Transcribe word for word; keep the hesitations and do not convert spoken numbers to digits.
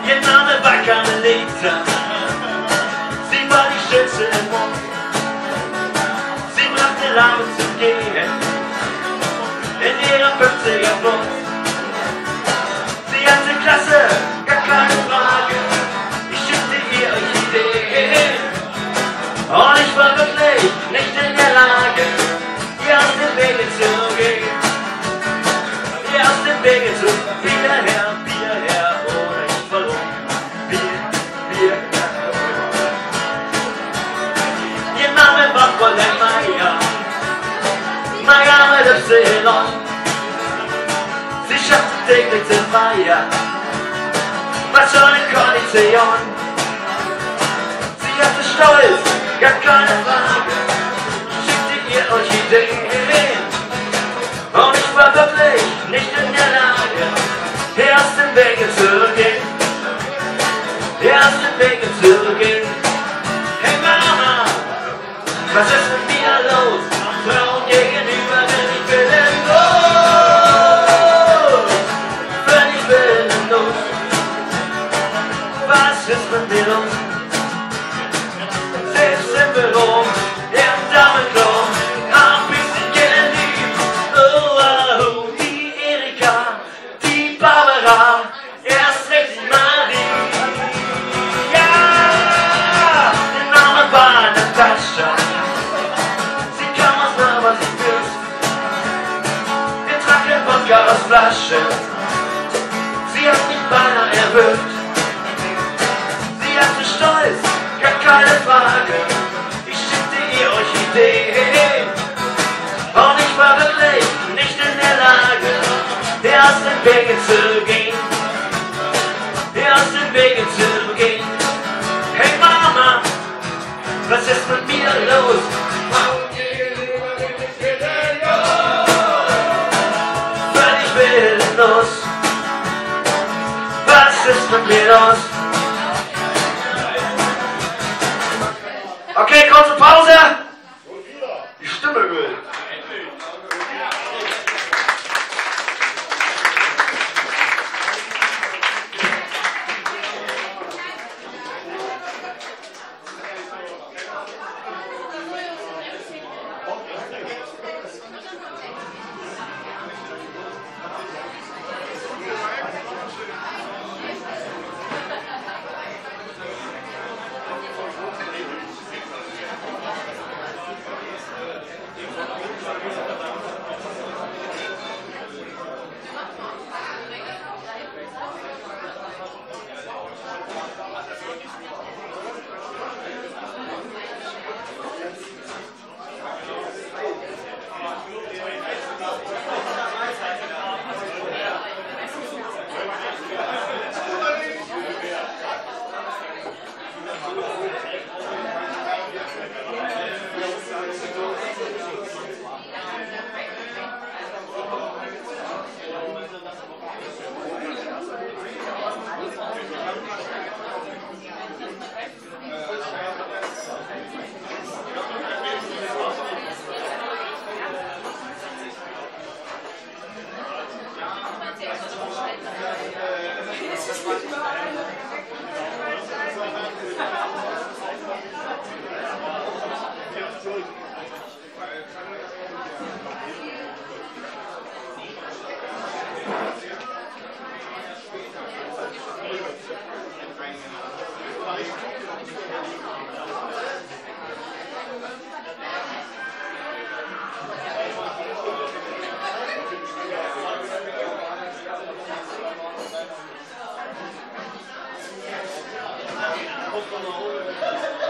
Ihr Name war Carmelita, sie war die schönste im Mund. Sie brachte Laune zum Gehen in ihrem fünfziger Bund. Sie hatte Klasse, gar keine Frage, ich schickte ihr Orchideen. Und ich war wirklich nicht in der Lage, ihr aus dem Wege zu gehen. Ihr aus dem Wege zu gehen. Wieder her, wieder her, ohne ich verloren. Wieder, wieder her. Ihr Name war Fräulein Maya, Maya mit Y. Sie schaffte täglich zum Feier, was schon eine Kondition. Sie hatte Stolz, gar keine Frage, schickte ihr Orchideen. Und ich war wirklich nicht in der Lage, hier aus dem Wege zu gehen. Hier aus dem Wege zu gehen. Hey Mama, was ist mit mir los? Frauen gegenüber bin ich willenlos. Bin ich willenlos. Was ist mit mir los? Selbst im Büro, im Damenklo, hab ich sie geliebt. Oh, oh, die Erika, die Barbara, erst recht die Marie. Ja, der Name war Natascha, sie kam aus Novosibirsk. Wir tranken Wodka aus Flasche, sie hat mich beinahe erwürgt. Sie hatte Stolz, gar keine Frage, ich schickte ihr Orchideen. Und ich war wirklich nicht in der Lage, hier aus dem Wege zu gehen. Hier aus dem Wege zu gehen. Hey Mama, was ist mit mir los? Völlig willenlos. Was ist mit mir los? Okay, kurze Pause. Die Stimme will. Come on.